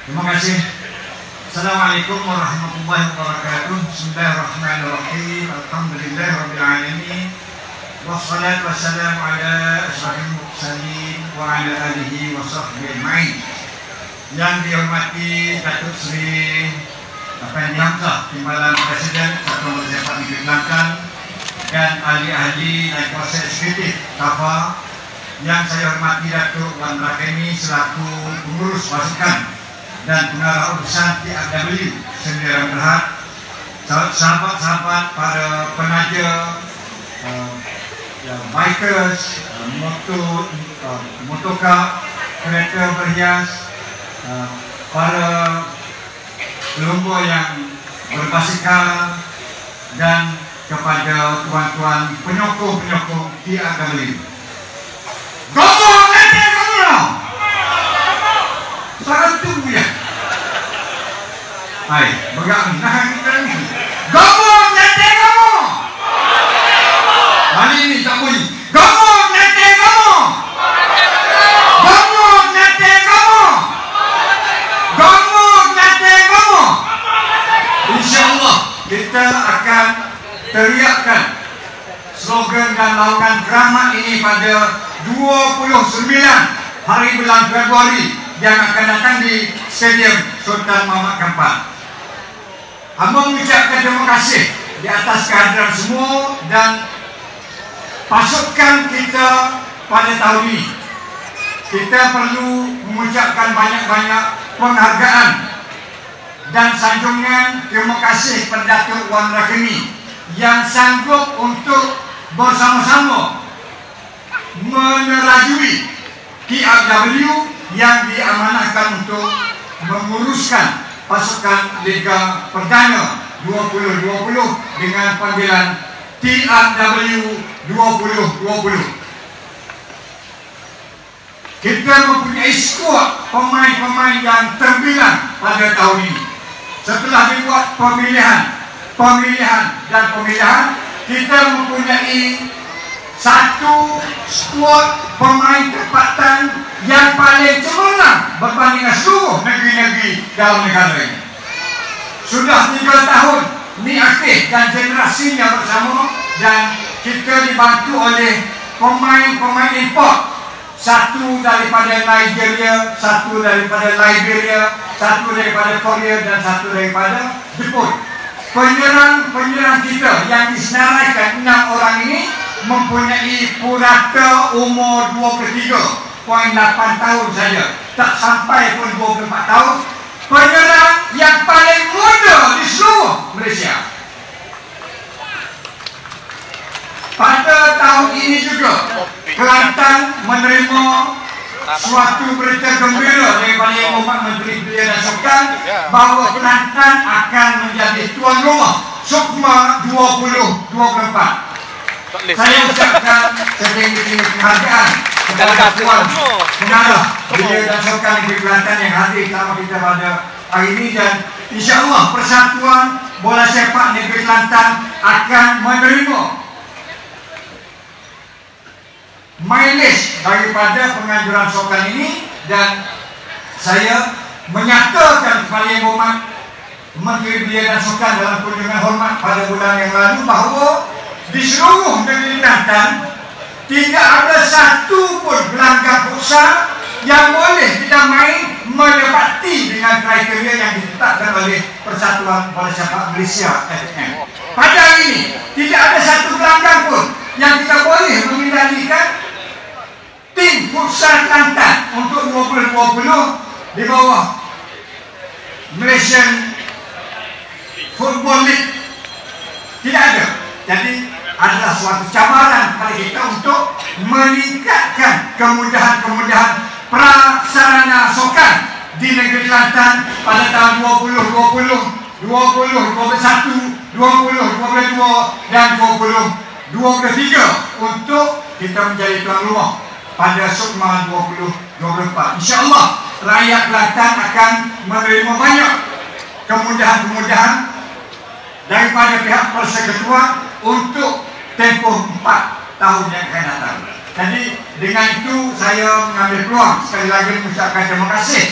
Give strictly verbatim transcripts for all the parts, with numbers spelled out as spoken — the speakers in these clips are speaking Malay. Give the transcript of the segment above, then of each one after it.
Terima kasih. Assalamualaikum warahmatullahi wabarakatuh. Bismillahirrahmanirrahim. Alhamdulillahirabbil alamin. Wassalatu wassalamu ala asyrafil mursalin wa ala alihi wa sahbihi ajma'in. Yang dihormati Datuk Seri Afandi Hamzah, Timbalan Presiden Satuan Masyarakat Negeri Kelantan, dan ahli-ahli dan kuasa eksekutif K A F A. Yang saya hormati Datuk Wan Rakemi selaku pengurus pasukan dan pengarah urusan T R W Sendirian Berhad, sahabat-sahabat para penaja, uh, ya, bikers, uh, motor, uh, motoka, kereta berhias, uh, para pelumba yang berbasikal, dan kepada tuan-tuan penyokong-penyokong T R W. Gomong nanti kamu lah. Sangat tunggu ya. Hai, bergerak nah kita ni. Gomong nanti kamu. Hari ini tak bunyi. Gomong nanti kamu. Gomong nanti kamu. Gomong nanti kamu. InsyaAllah kita akan teriakkan slogan dan laungan drama ini pada dua puluh sembilan hari bulan Februari yang akan datang di Stadium Sultan Mahmud Kampar. Hamba mengucapkan terima kasih di atas kehadiran semua dan pasukan kita pada tahun ini. Kita perlu mengucapkan banyak-banyak penghargaan dan sanjungan terima kasih kepada Datuk Wan Rakemi yang sanggup untuk bersama-sama menerajui T R W yang diamanahkan untuk menguruskan pasukan Liga Perdana dua ribu dua puluh dengan panggilan T R W dua ribu dua puluh. Kita mempunyai skuad pemain-pemain yang terbilang pada tahun ini. Setelah dibuat pemilihan, pemilihan dan pemilihan, kita mempunyai satu skuad pemain tempatan yang paling cemerlang berbanding seluruh negeri-negeri dalam negara ini. Sudah tiga tahun ini aktif dan generasinya bersama, dan kita dibantu oleh pemain-pemain import. Satu daripada Nigeria, satu daripada Liberia, satu daripada Korea, dan satu daripada Jepun. Penyerang-penyerang kita yang disenaraikan enam orang ini mempunyai purata umur dua puluh tiga perpuluhan lapan tahun saja, tak sampai pun dua puluh empat tahun. Penyerang yang paling muda di seluruh Malaysia. Pada tahun ini juga Kelantan menerima suatu berita gembira daripada Yang Berhormat Menteri Belia dan Sukan bahawa Kelantan akan menjadi tuan rumah SUKMA dua ribu dua puluh empat. Saya ucapkan setinggi-tinggi penghargaan kepada Tuan Pengarah Belia dan Sukan Negeri Kelantan yang hadir bersama kita pada hari ini, dan insya-Allah Persatuan Bola Sepak Negeri Kelantan akan menerima mileage daripada penganjuran sukan ini, dan saya menyatakan kepada Yang Berhormat Menteri Belia dan Sukan dalam kunjungan hormat pada bulan yang lalu bahawa di seluruh negeri Kelantan tidak ada satu pun gelanggang futsal yang boleh kita main menepati dengan kriteria yang ditetapkan oleh Persatuan Bola Sepak Malaysia F M. Pada hari ini tidak ada satu gelanggang pun yang kita boleh mengendalikan tim futsal Kelantan untuk dua ribu dua puluh di bawah Malaysian Football League. Tidak ada. Jadi adalah suatu cabaran kepada kita untuk meningkatkan kemudahan-kemudahan prasarana sukan di negeri Kelantan pada tahun dua ribu dua puluh, dua ribu dua puluh satu, dua ribu dua puluh dua dan dua ribu dua puluh tiga untuk kita menjadi tuan rumah pada SUKMA dua ribu dua puluh empat. InsyaAllah rakyat Kelantan akan menerima banyak kemudahan-kemudahan daripada pihak Persekutuan untuk tempoh empat tahun yang akan datang. Jadi dengan itu saya mengambil peluang sekali lagi mengucapkan terima kasih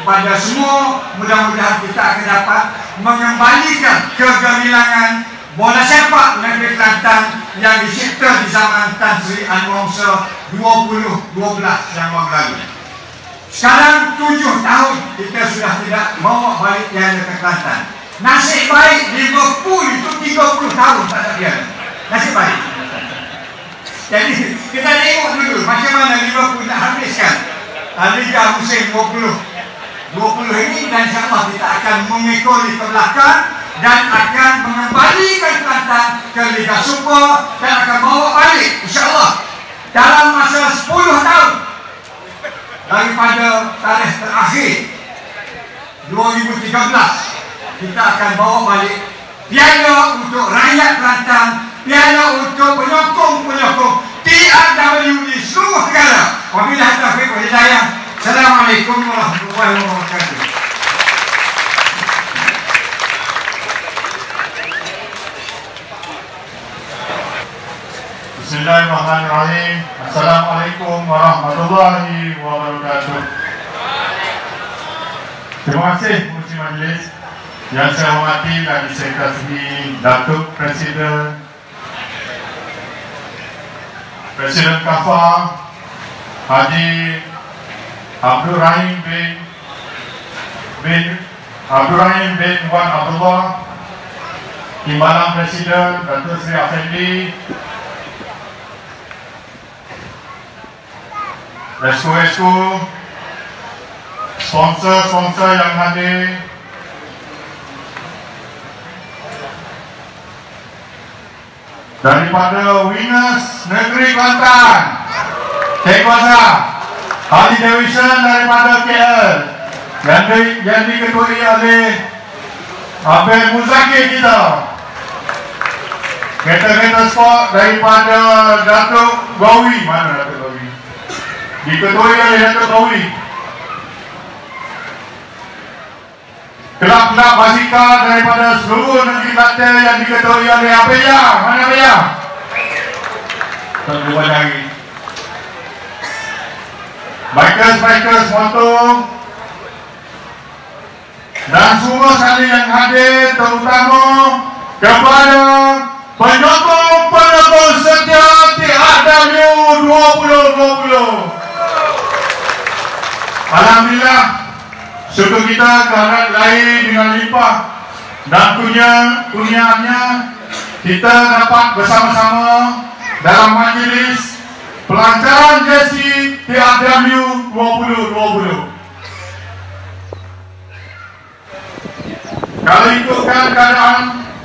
kepada semua, mudah-mudahan kita akan dapat mengembalikan kegemilangan bola sepak negeri Kelantan yang dicipta di zaman Tan Sri Anwar dua ribu dua belas yang lalu. Sekarang tujuh tahun kita sudah tidak bawa balik piala ke Kelantan. Nasib baik Liverpool itu tiga puluh tahun tak ada piala. Nasib baik. Jadi kita tengok dulu macam mana Liverpool nak habiskan Liga musim dua puluh dua puluh ini, dan insyaAllah kita akan mengikut ke belakang dan akan mengembalikan Kelantan ke Liga Super dan akan bawa balik insyaAllah dalam masa sepuluh tahun daripada tarikh terakhir dua ribu tiga belas. Kita akan bawa balik piala untuk rakyat Kelantan, piala untuk penyokong-penyokong T R W di seluruh negara. Wabillahi taufiq wal hidayah. Assalamualaikum warahmatullahi wabarakatuh. Bismillahirrahmanirrahim. Assalamualaikum warahmatullahi wabarakatuh. Terima kasih Pengerusi Majlis yang saya hormati dan saya kasihi Datuk Presiden Presiden Kafa Haji Abdul Rahim bin bin Abdul Rahim bin Wan Abdullah, Timbalan Presiden Datuk Seri Afendi, Esko-esko, sponsor-sponsor yang hadir, daripada Winners Negeri Kelantan, Cik Kuasa, Ahli Division daripada K L yang, di, yang diketuai oleh Abel Muzakir kita, kereta-kereta sport daripada Datuk Gawi, mana Datuk Gawi? Diketuai oleh Datuk Gawi. Kelab-kelab basikal daripada seluruh negeri Kelantan yang diketuai oleh Abeya, mana Abeya? Tak lupa lagi. Bikers-bikers motor dan semua sekali yang hadir, terutama kepada penyokong-penyokong setia T R W dua ribu dua puluh. Alhamdulillah, syukur kita kehadiran lain dengan limpah dan punya kurniaannya kita dapat bersama-sama dalam majlis pelancaran jersey T R W dua ribu dua puluh. Kalau ikutkan keadaan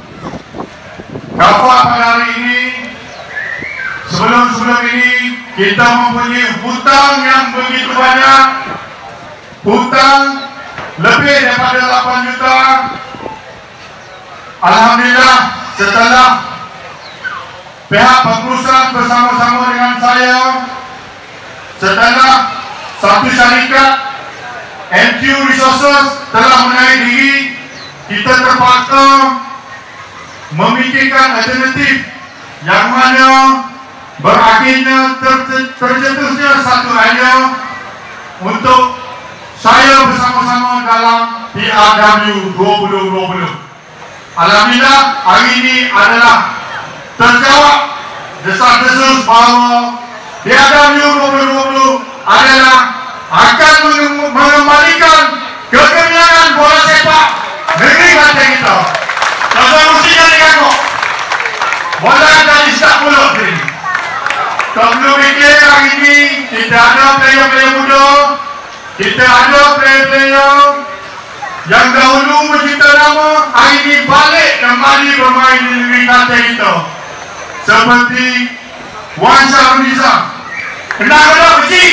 Kafa pada hari ini, sebelum-sebelum ini kita mempunyai hutang yang begitu banyak, hutang lebih daripada lapan juta. Alhamdulillah, setelah pihak pengurusan bersama-sama dengan saya, setelah satu syarikat M Q Resources telah menarik diri, kita terpaksa memikirkan alternatif yang mana berakhirnya ter tercetusnya satu idea untuk saya bersama-sama dalam T R W dua ribu dua puluh. Alhamdulillah, hari ini adalah terjawab desas-desus bahawa T R W dua ribu dua puluh adalah akan mengembalikan kegemilangan bola sepak negeri Kelantan kita. Tuan-tuan mesti jadi kagok. Bola dari start mulut ni. Tak perlu fikir hari ini kita ada player-player muda, kita ada player-player yang dahulu mencipta nama, hari ini balik kembali bermain di negeri Kelantan kita. Seperti Wan Syahriza, kenal tak kecil?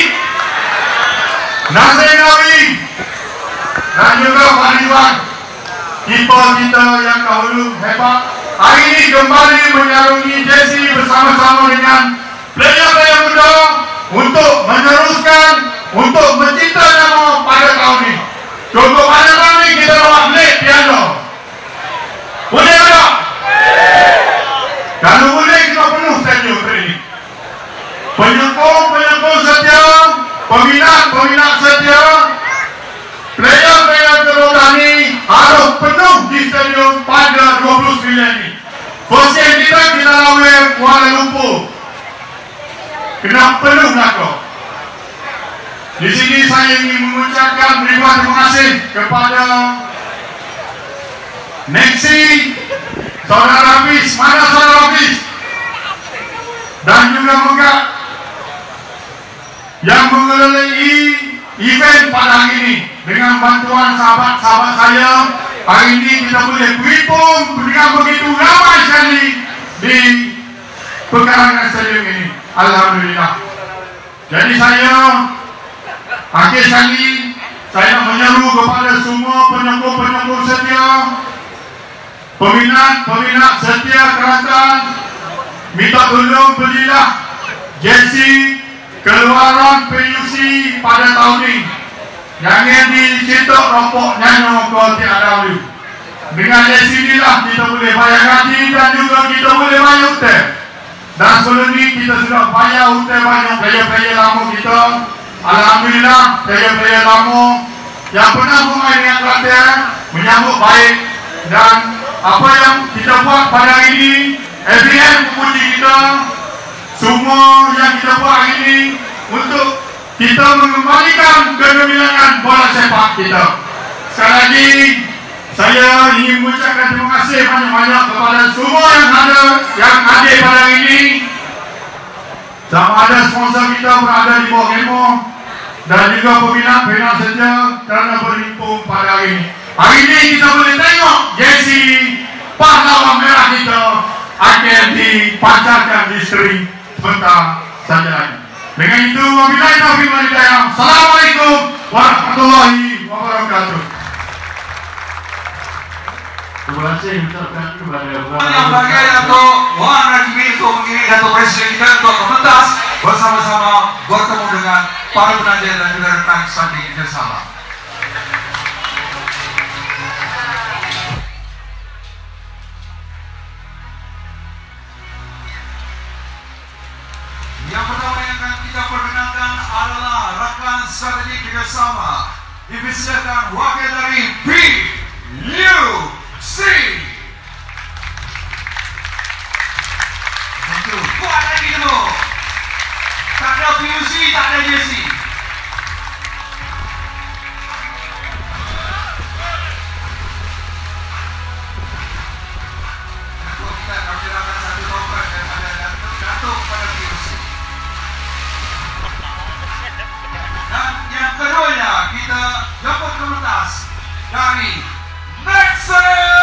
Nasir Nawi dan juga Fahriwan, kiper kita yang dahulu hebat, hari ini kembali menyarungi jersey bersama-sama dengan player-player muda untuk meneruskan, untuk mencipta nama pada tahun ini. Contoh pada tahun ini kita bawa Blade Piano. Boleh tak? Kalau boleh kita penuh stadium ini. Penyokong-penyokong setia, peminat-peminat setia, player First game kita, kita lawan Kuala Lumpur. Kena penuh belakang. Di sini saya ingin mengucapkan ribuan terima kasih kepada Nexi, Saudara Hafiz, mana Saudara Hafiz? Dan juga moga yang mengelolai event pada hari ini dengan bantuan sahabat-sahabat saya. Hari ini kita boleh berhimpun dengan begitu ramai sekali di pekarangan stadium ini. Alhamdulillah. Jadi saya akhir sekali saya nak menyeru kepada semua penyokong-penyokong setia, peminat-peminat setia Kelantan, minta tolong belilah jersey keluaran P U C pada tahun ini. Jangan dicetak rokok nano ke T R W. Dengan jersey inilah kita boleh bayar gaji dan juga kita boleh bayar hotel. Dan sebelum ini kita sudah bayar hotel banyak player-player lama kita. Alhamdulillah, player-player lama yang pernah bermain dengan Kelantan menyambut baik. Dan apa yang kita buat pada hari ini, F B M memuji kita. Semua yang kita buat hari ini untuk kita mengembalikan kegemilangan bola sepak kita. Sekali lagi, saya ingin mengucapkan terima kasih banyak-banyak kepada semua yang ada, yang hadir pada hari ini. Sama ada sponsor kita berada di bawah kemo dan juga peminat-peminat setia kerana berhimpun pada hari ini. Hari ini kita boleh tengok jersey pahlawan merah kita akan dipancarkan di skrin sebentar saja lagi. Dengan itu, wabillahi taufiq wal hidayah. Assalamualaikum warahmatullahi wabarakatuh. Terima kasih ucapkan kepada yang bagian untuk Wan Rajmi untuk mengirim Datuk Presiden kita untuk kementas bersama-sama bertemu dengan para penanjir dan juga rekan sanding bersama. Yang pertama yang akan kita perkenalkan adalah rakan strategi kerjasama dipersilakan wakil dari P U C. Tentu kuat lagi dulu. Tak ada P U C, tak ada jersey. Tentu kita akan menyerahkan satu nomor daripada Datuk pada P U C. Dan yang keduanya kita dapat kementas dari Nexi.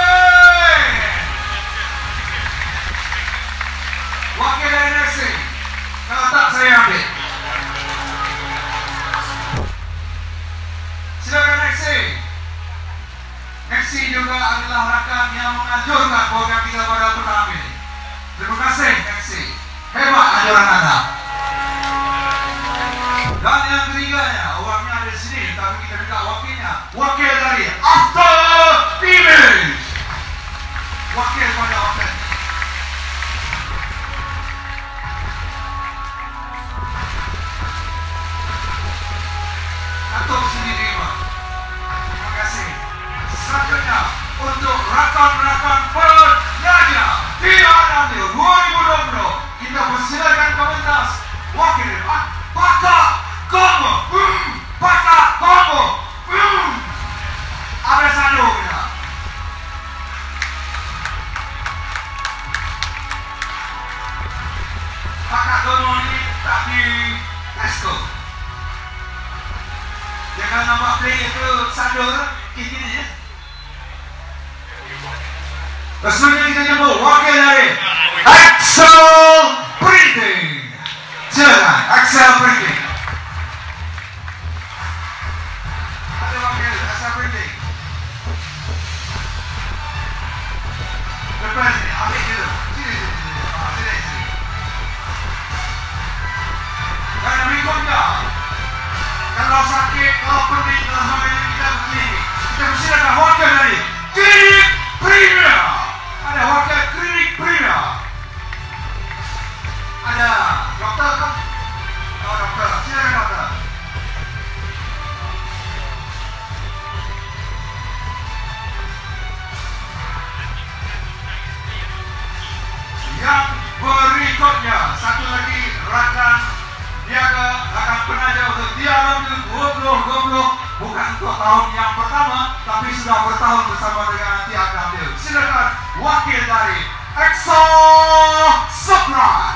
Wakil dari Nexi. Kalau tak saya ambil. Silakan Nexi. Nexi juga adalah rakan yang menganjurkan program kita pada pertama ini. Terima kasih Nexi. Hebat anjuran anda. Dan yang ketiganya, orangnya ada di sini, tapi kita minta wakilnya. Wakil dari After Image. Wakil pada After. Datuk sendiri, Pak. Terima kasih. Selanjutnya, untuk rakan-rakan penanya T R W dua ribu dua puluh, kita persilakan komentas wakil ah, Pakak Combo, hmm, Pakak Combo, hmm, ada satu kita. Pakak Combo ini tak di Tesco. Jangan nampak play itu satu ini ya. Selanjutnya kita jemput wakil dari Axel Printing. Silakan Axel Printing. Ada wakil Axel Printing. Lepas ni, ambil dulu. Sini, sini, sini. Ah, sini, sini. Dan berikutnya, kalau sakit, kalau penting, kalau sampai ini kita begini, kita persilakan wakil dari Klinik Premier. Ada wakil Klinik Premier. Ada doktor kan? Oh doktor, silakan doktor. untuk tahun yang pertama, tapi sudah bertahun bersama dengan Tiaga Ambil. Silakan wakil dari Exo Supra.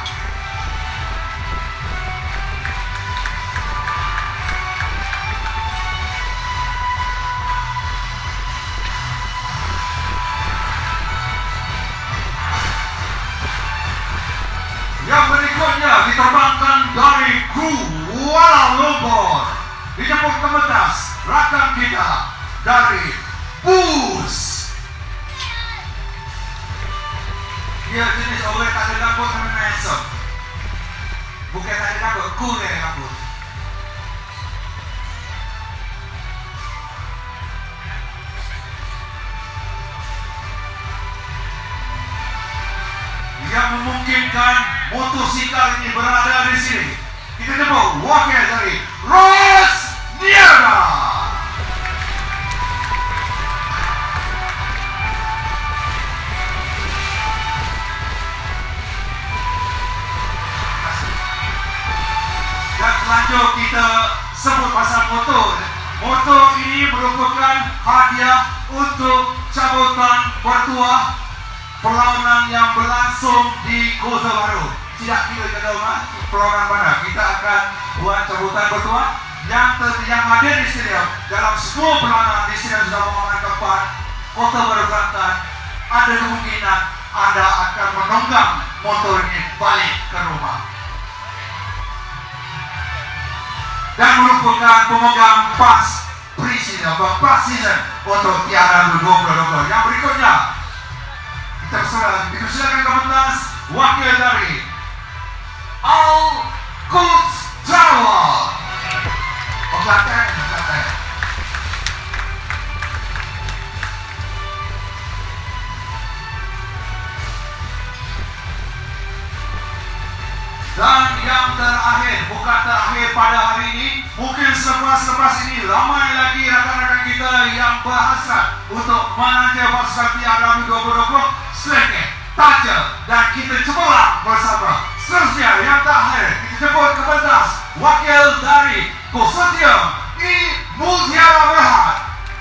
Yang berikutnya diterbangkan dari Kuala Lumpur, dijemput ke Medas, rakan kita dari Bus. Dia jenis oleh tak ada rambut tapi handsome. Bukan tak ada rambut, cool dari rambut. Yang memungkinkan motosikal ini berada di sini. Kita jemput wakil dari Rosniara. Dan selanjutnya kita sebut pasal motor. Motor ini merupakan hadiah untuk cabutan bertuah perlawanan yang berlangsung di Kota Baru. Tidak kira kata rumah perlawanan mana, kita akan buat cabutan bertuah yang ter yang hadir di stadium dalam semua perlawanan di stadium sudah memenangkan keempat Kota Baru Kelantan. Ada kemungkinan Anda akan menunggang motor ini balik ke rumah. Dan merupakan pemegang pas pre-season atau pas season untuk Tiara dua ribu dua puluh. Yang berikutnya kita persilakan ke pentas wakil dari Al Quds Travel. Pengantin, pengantin. Dan yang terakhir, bukan terakhir pada hari ini, mungkin selepas-selepas ini ramai lagi rakan-rakan kita yang berhasrat untuk menanti pasukan Tiara dua ribu dua puluh sedikit, tajam, dan kita cemerlang bersama. Seterusnya yang terakhir, kita jemput ke pentas wakil dari Konsortium I Mutiara Berhad.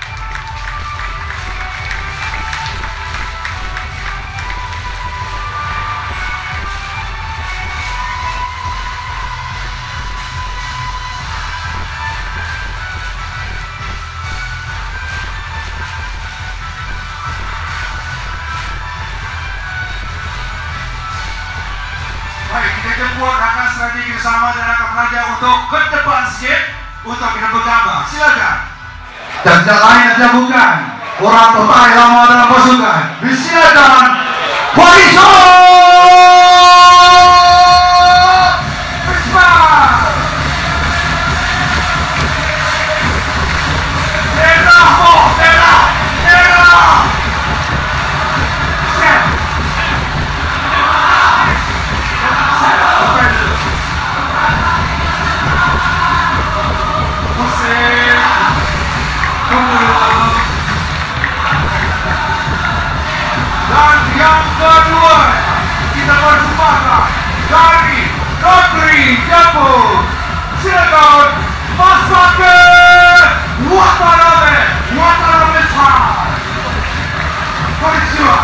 Jemput rakan strategi bersama dan rakan pelajar untuk ke depan sikit untuk kita bergambar. Silakan. Dan tidak lain saja bukan orang terbaik lama dalam pasukan. Disilakan Faisal Bismar. Merah, oh, merah, merah. Dan yang kedua, kita bersempatkan dari negeri Jepun. Silakan Masake Watanabe, Watanabe-san. Konnichiwa.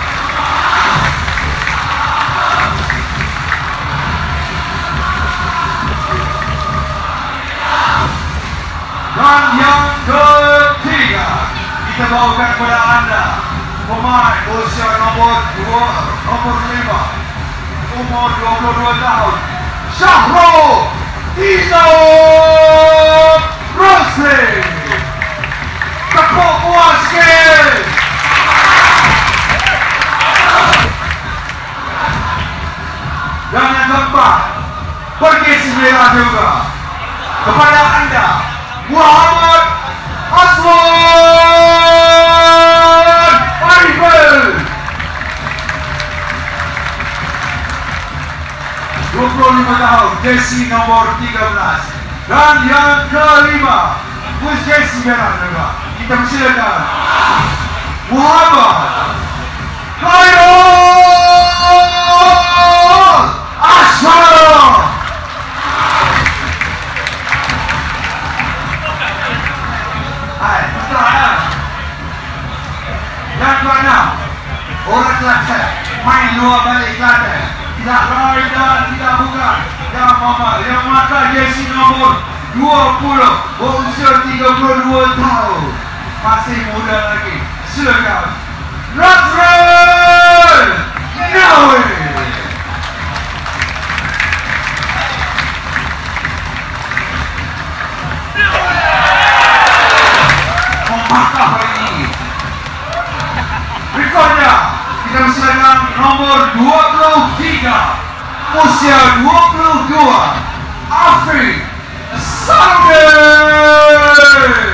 Dan yang ketiga, kita bawakan kepada anda pemain usia nomor dua, nomor lima, umur dua puluh dua tahun, Syahrul Izam Rosli. Tepuk puas sikit. Dan yang keempat, pergi sembilan juga kepada anda Muhammad Aswan Arifin, dua puluh lima tahun, jersey nomor tiga belas. Dan yang kelima, bus jersey merah juga. Kita persilakan Muhammad Khairul Ashar. keenam, orang Kelantan main luar balik Kelantan, tidak lain dan tidak bukan yang mama yang maka jersey nombor dua puluh berusia tiga puluh dua tahun, masih muda lagi. Silakan Nazrul Nawi. Memakah hari ini. Berikutnya kita silakan nomor dua puluh tiga, usia dua puluh dua, Afri Saudi.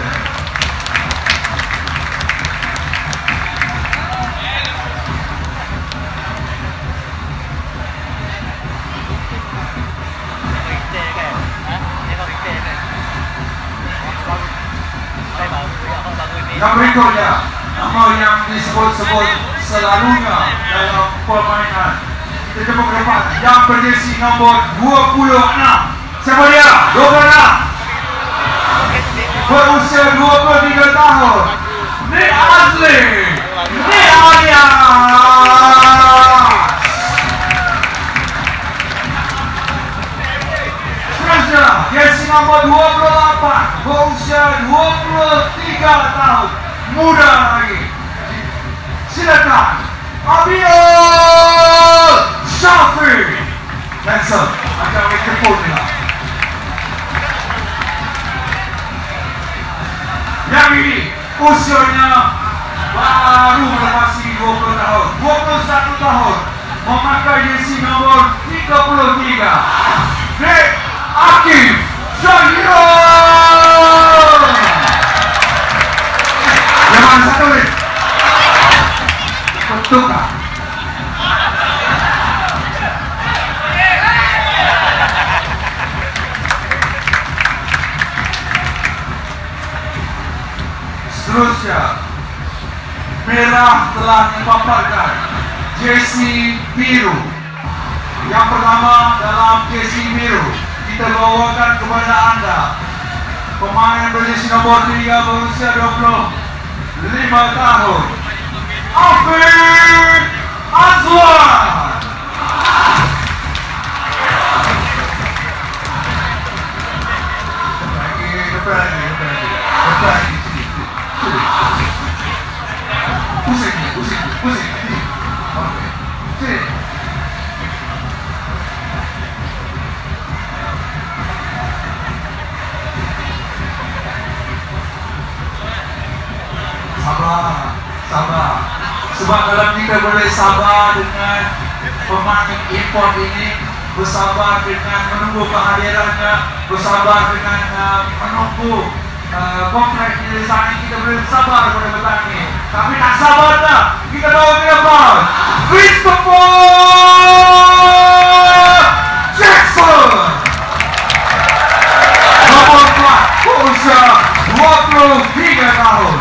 Yang berikutnya, nama yang disebut-sebut selalunya dalam permainan. Kita jumpa ke depan yang berjersey nombor dua puluh enam. Siapa dia? dua puluh enam. Berusia dua puluh tiga tahun. Nik Azli. Nik Alias. Seterusnya, jersey nombor dua puluh delapan. Berusia dua puluh tiga tahun. Muda lagi. Silakan Abiel Syafiq. Cancel. Akan mikrofon dia. Yang ini usianya baru melewati dua puluh tahun, dua puluh satu tahun, memakai jersey nomor tiga puluh tiga. Nik Akif Syahiro. Yang mana satu ni? Tukar. Seterusnya, merah telah dipaparkan jersey biru. Yang pertama dalam jersey biru kita bawakan kepada anda pemain berjersey nomor tiga berusia dua puluh lima tahun, Afiq Azwan. Lagi, depan lagi, depan lagi, depan lagi. Pusing, pusing, pusing. Okey. Sini. Sabar, sabar. Sebab kalau kita boleh sabar dengan pemain import ini, bersabar dengan menunggu kehadirannya, bersabar dengan uh, menunggu uh, kontrak di sana, kita boleh sabar pada petang ini. Tapi tak sabar dah, kita bawa ke depan Christopher Jackson. Nomor empat, usia dua puluh tiga tahun.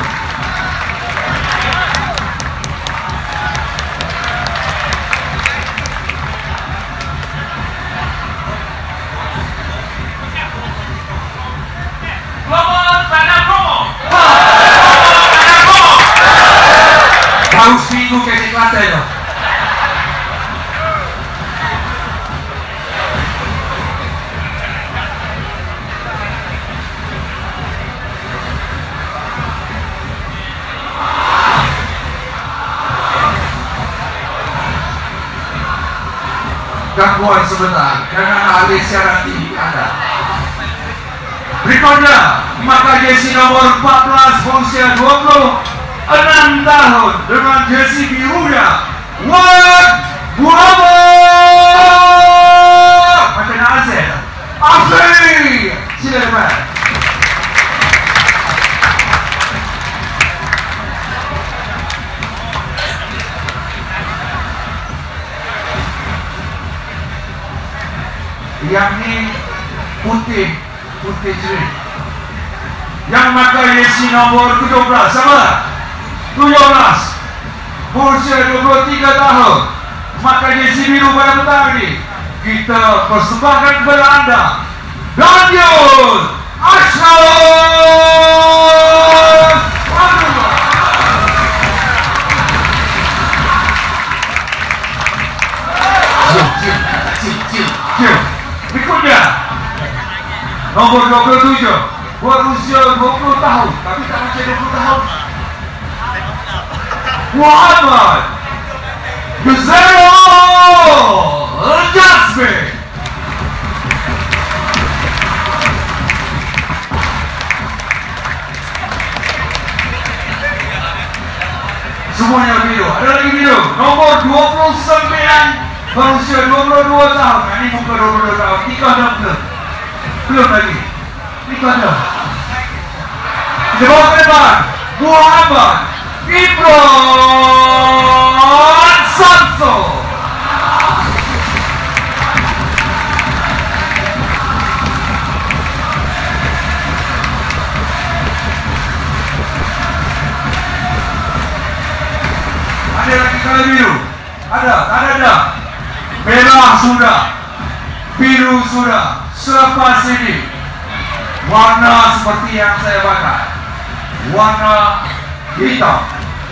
Tahu seminggu ke Kelantan tu. Gangguan sebentar dengan ahli siaran T V anda. Berikutnya, maka jersey nomor empat belas berusia dua puluh enam tahun dengan jersey birunya Wan Muhammad macam Nazir Afri. Sila depan. Yang ni putih, putih jernih. Yang memakai jersey nomor tujuh belas, sama? tujuh belas, berusia dua puluh tiga tahun, maka jersey biru pada petang ini kita persembahkan kepada anda Daniel Ashraf. usia dua puluh tahun. Muhammad Gazero Jasmine. Semuanya biru. Ada lagi biru. Nomor dua puluh sembilan berusia dua puluh dua tahun. Ini muka dua puluh dua tahun. Tiga dah belum. Belum lagi. Tiga dah. Di bawah ke depan Muhammad Ibron Sanso. Ada lagi kali biru. Ada, ada, ada. Merah sudah, biru sudah. Selepas ini warna seperti yang saya pakai, warna hitam.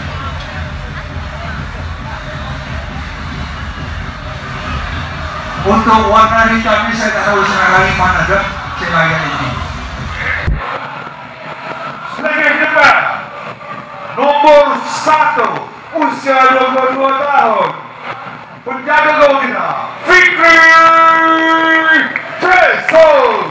Untuk warna hitam ini saya tak tahu senang lagi mana dah. Saya layan ini. Selanjutnya nomor satu, usia dua puluh dua tahun, penjaga gol kita Fikri Tresol.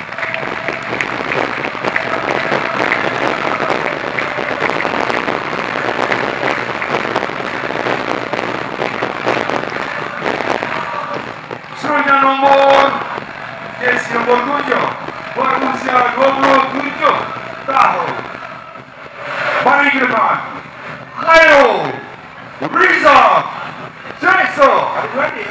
Selanjutnya nomor jersey nomor tujuh, berusia dua puluh tujuh tahun, mari ke depan Khairul Riza Tresol. Adik-adik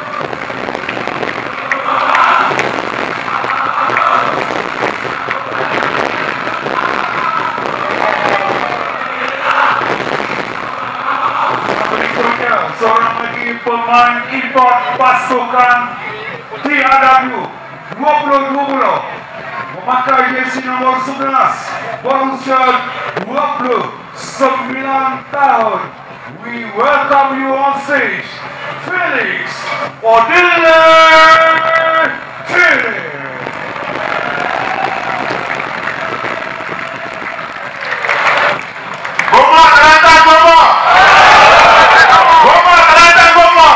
seorang lagi pemain import pasukan T A W dua puluh dua puluh memakai jersey nomor sebelas, berusia dua puluh sembilan tahun. We welcome you on stage, Felix Odile Chile. Goma, kelihatan Goma. Goma, kelihatan Goma.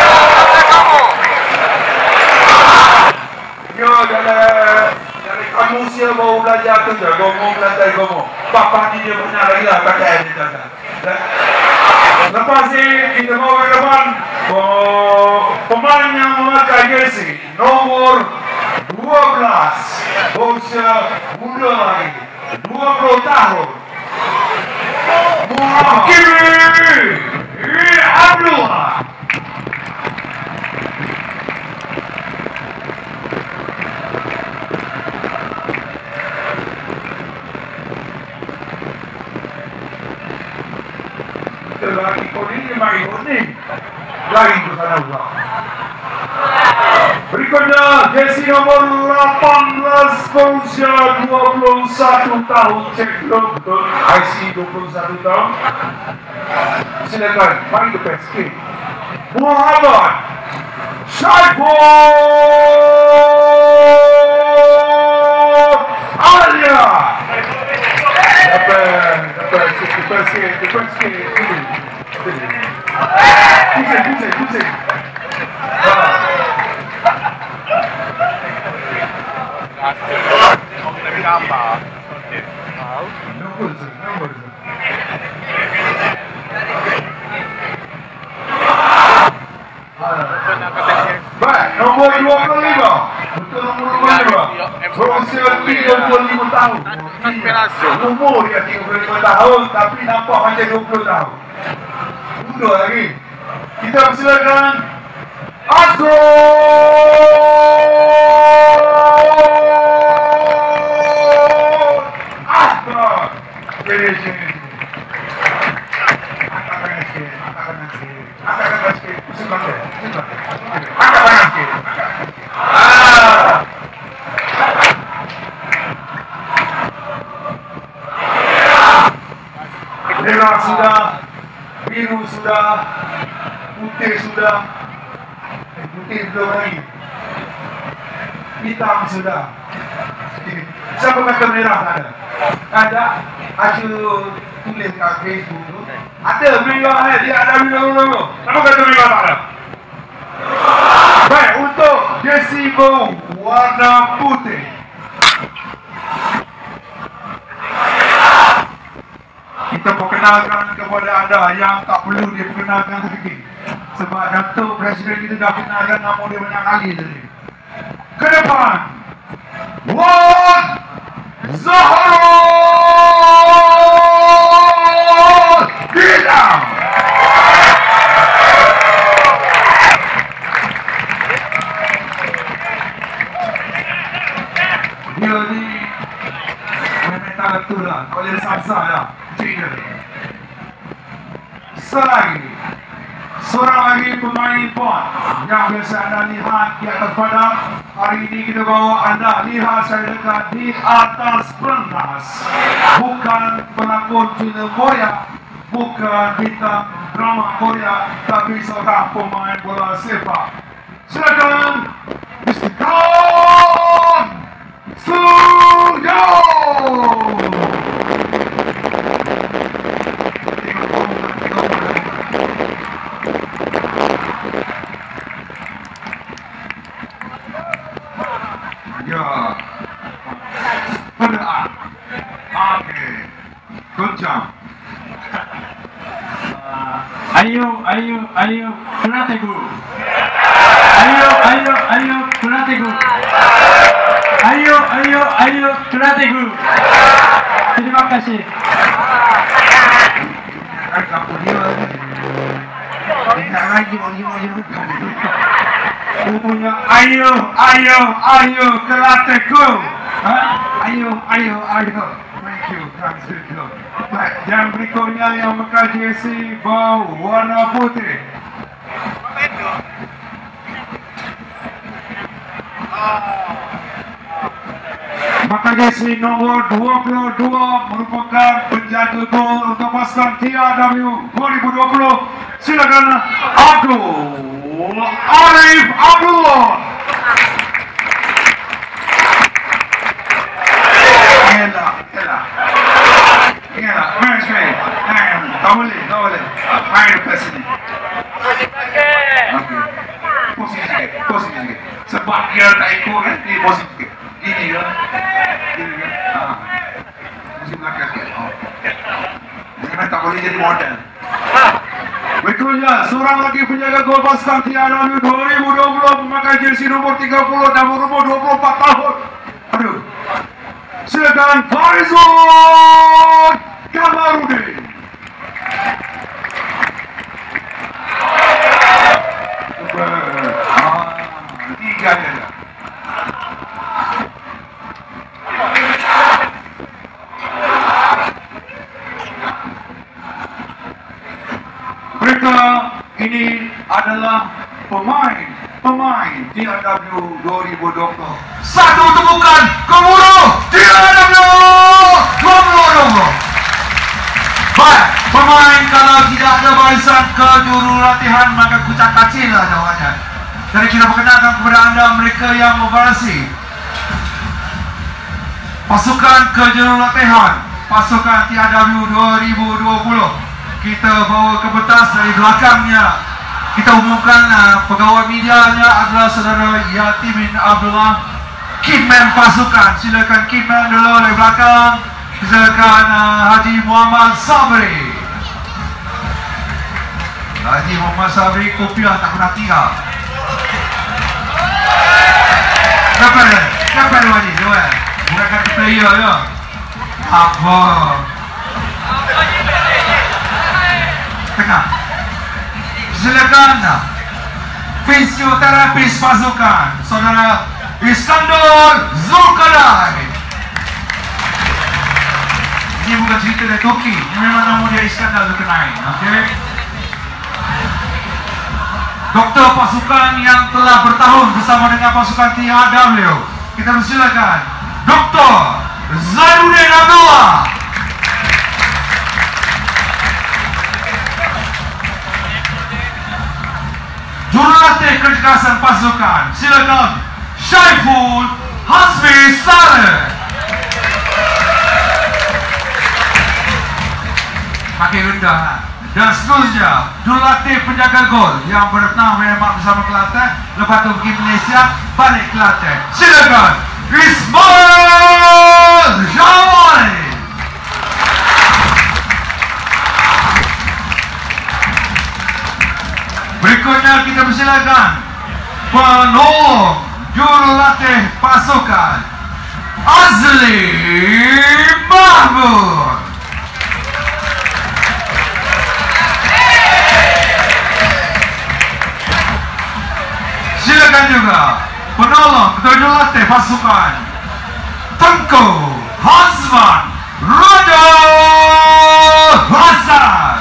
Yo, dari dari kamu siapa baru belajar tu je, Gomo belajar Gomo. Papa ni dia benar lagi lah pakai ni dah. Lepas ni kita mau ke depan pemain yang memakai jersey nomor dua belas, berusia muda lagi, dua puluh tahun. Muhammad Abdullah. Lagi kuning, mari kuning. Lagi ke sana pula. Berikutnya jersey nomor delapan belas, berusia dua puluh satu tahun. Cek belum betul I C dua puluh satu tahun. Silakan, mari ke P S K. Muhammad Syaiful Alia. Dapat, dapat P S K, P S K. Pusing, pusing, pusing. Lebih gambar. Nombor tu, nombor tu. Baik, nombor dua puluh lima. Betul nombor dua puluh lima. Berusia tiga puluh lima tahun. Umur dia tiga puluh lima tahun, tapi nampak macam dua puluh tahun. Muda lagi. Kita persilakan Azro Ahmad. Sini, sini. Angkat tangan sikit, angkat tangan sikit. Angkat tangan sikit, pusing pakai, pusing pakai. Angkat tangan sikit. Ah. Merah sudah, biru sudah, putih sudah, eh, putih belum lagi, hitam sudah. Siapa kata merah tak ada? Ada, aku tulis kat Facebook tu. Ada beliau eh, dia ada beliau dulu. Apa kata beliau tak ada? Baik, untuk jersey bau warna putih. Kita perkenalkan kepada anda yang tak perlu diperkenalkan lagi. Sebab Datuk Presiden kita dah kenalkan nama dia banyak kali tadi. Ke depan, Wan Zahrul Hidam. Dia ni memang tak betul lah. Kalau dia sasar lah. Selagi seorang lagi pemain pon yang biasa anda lihat di atas padang, hari ini kita bawa anda lihat saya dekat di atas pentas. Bukan pelakon filem Korea, bukan bintang drama Korea, tapi seorang pemain bola sepak. Silakan mister Kang Suryo. Ayo, ayo, ayo, Kerategu. Ayo, ayo, ayo, Kerategu. Ayo, ayo, ayo, Kerategu. Terima kasih. Punya ayo, ayo, ayo, Kerategu. Ayo, ayo, ayo. Thank you, Kang Suryo. Baik, yang berikutnya yang pakai jersey bau warna putih. Pakai jersey nomor dua puluh dua merupakan penjaga gol untuk pasukan T R W dua ribu dua puluh. Silakan Abdul Arif Abdullah. Elah, elah. Elah, main sekali. Main, tak boleh, tak boleh. Main dekat sini. Okey. Posisi sikit, posisi sikit. Sebab dia tak ikut kan, dia posisi sikit. Ini ya. Ini ya. Haa. Posisi belakang sikit. Memang tak boleh jadi model. Berikutnya, seorang lagi penjaga gol pasukan T R W dua ribu dua puluh memakai jersey nomor tiga puluh dan berumur dua puluh empat tahun. Aduh. Silakan Faizul Kamarudin. Ah, tiga dia. Mereka ini adalah pemain pemain T R W dua ribu dua puluh. Satu temukan kemuruh T R W dua ribu dua puluh. Baik, pemain kalau tidak ada barisan ke juru latihan maka kucak kacil lah jawabannya. Jadi kita perkenalkan kepada anda mereka yang membarasi pasukan ke juru latihan pasukan T R W dua ribu dua puluh. Kita bawa ke pentas dari belakangnya. Kita umumkan uh, pegawai medianya adalah saudara Yatimin Abdullah, Kitman pasukan. Silakan Kitman dulu dari belakang. Silakan uh, Haji Muhammad Sabri. Haji Muhammad Sabri kopiah tak pernah tinggal. Siapa dia? Siapa dia Haji? Dia bukan kaki player ya. Apa? Tengah. Silakan fisioterapis pasukan saudara Iskandar Zulkarnain. Ini bukan cerita dari Turki, ini memang nama dia Iskandar Zulkarnain. Okay. Doktor pasukan yang telah bertahun bersama dengan pasukan T R W. Kita persilakan Doktor Zainuddin Abdullah. Jurulatih kecerdasan pasukan, silakan Syaiful Hasbi Saleh. makin rendah. Dan seterusnya, jurulatih penjaga gol yang pernah memang bersama Kelantan, lepas tu pergi Malaysia, balik Kelantan. Silakan, Ismail Syawai. Berikutnya kita persilakan penolong jurulatih pasukan Azli Mahmud. Silakan juga penolong ketua jurulatih pasukan Tengku Hazman Raja Hasan.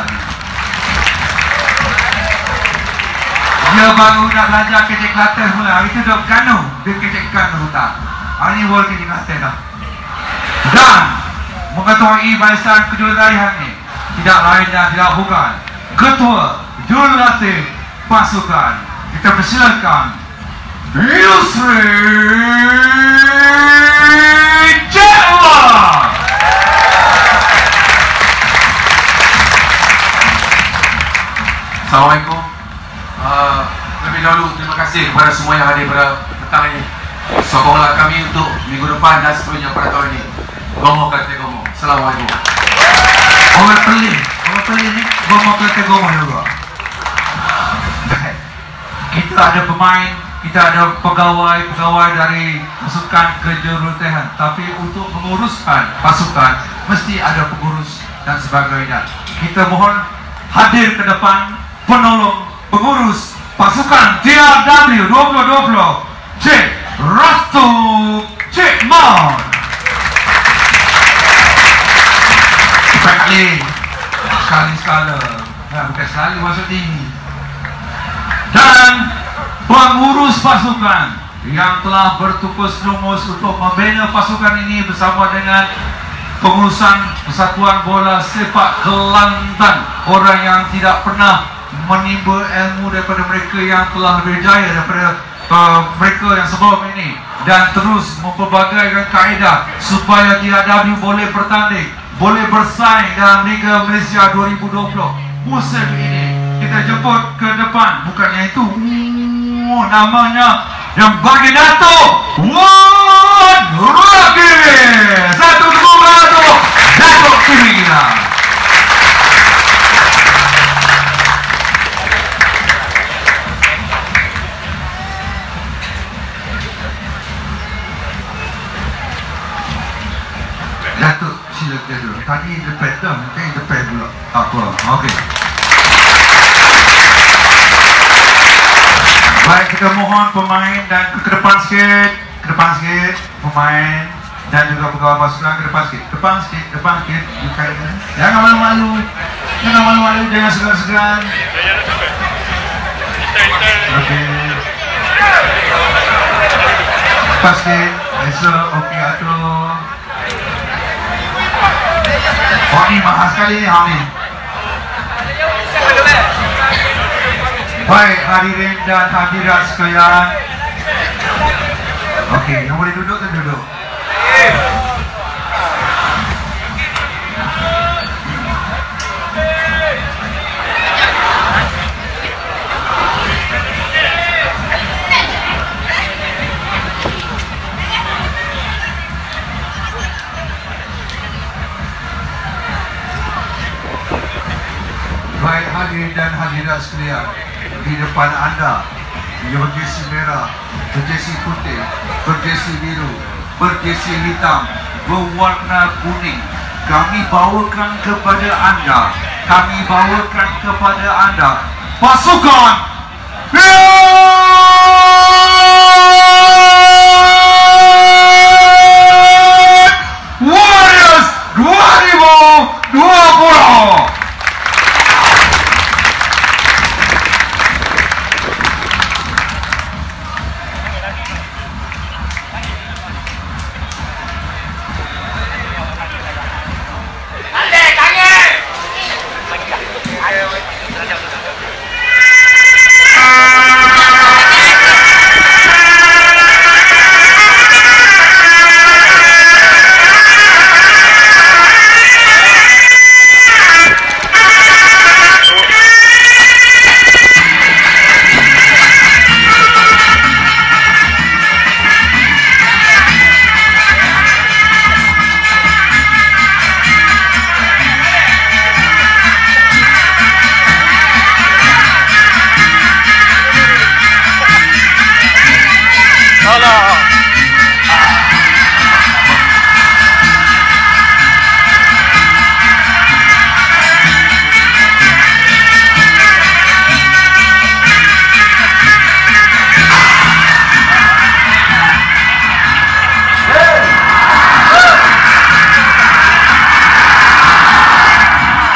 Dia baru nak belajar kecek Kelantan mula. Itu dah kanu. Dia kecek kanu tak. Hari ni boleh kecek Kelantan dah. Dan mengetuai barisan kejurulatihan ni tidak lain dan tidak bukan Ketua Jurulatih Pasukan. Kita persilakan Yusri Jawa. Assalamualaikum. Uh, lebih dahulu terima kasih kepada semua yang hadir pada petang ini. Sokonglah kami untuk minggu depan dan seterusnya pada tahun ini. Gomo Kelantan Gomo. Assalamualaikum. Orang pelik, orang pelik ni Gomo Kelantan Gomo juga. Kita ada pemain, kita ada pegawai-pegawai dari pasukan kejurulatihan. Tapi untuk menguruskan pasukan mesti ada pengurus dan sebagainya. Kita mohon hadir ke depan penolong pengurus pasukan T R W dua ribu dua puluh Cik Ratu Cik Mon. Sekali Sekali-sekala nah, bukan sekali maksud ini. Dan pengurus pasukan yang telah bertukus lumus untuk membina pasukan ini bersama dengan pengurusan Persatuan Bola Sepak Kelantan, orang yang tidak pernah menimba ilmu daripada mereka yang telah berjaya daripada uh, mereka yang sebelum ini, dan terus mempelbagaikan kaedah supaya T R W boleh bertanding, boleh bersaing dalam Liga Malaysia dua ribu dua puluh musim ini. Kita jemput ke depan, bukannya itu oh, namanya yang bagi Dato' Wan Rakib. Satu tepuk Dato' Dato' kiri kita. Dato' silakan dulu. Tadi depan dah, mungkin depan pula. Apa? Okey. Baik, kita mohon pemain dan ke depan sikit, ke depan sikit, pemain dan juga pegawai pasukan ke depan sikit, depan sikit, depan sikit. Jangan malu-malu, jangan malu-malu, jangan segan-segan. Okey. Depan sikit, esok, okey atur. Oh ni mahal sekali ni, Hamid. Baik, hadirin dan hadirat sekalian. Okey, yang boleh duduk tu duduk. Baik, hadirin dan hadirat sekalian, di depan anda berjersey merah, berjersey putih, berjersey biru, berjersey hitam, berwarna kuning, kami bawakan kepada anda, kami bawakan kepada anda pasukan Warriors dua ribu dua puluh. Alah.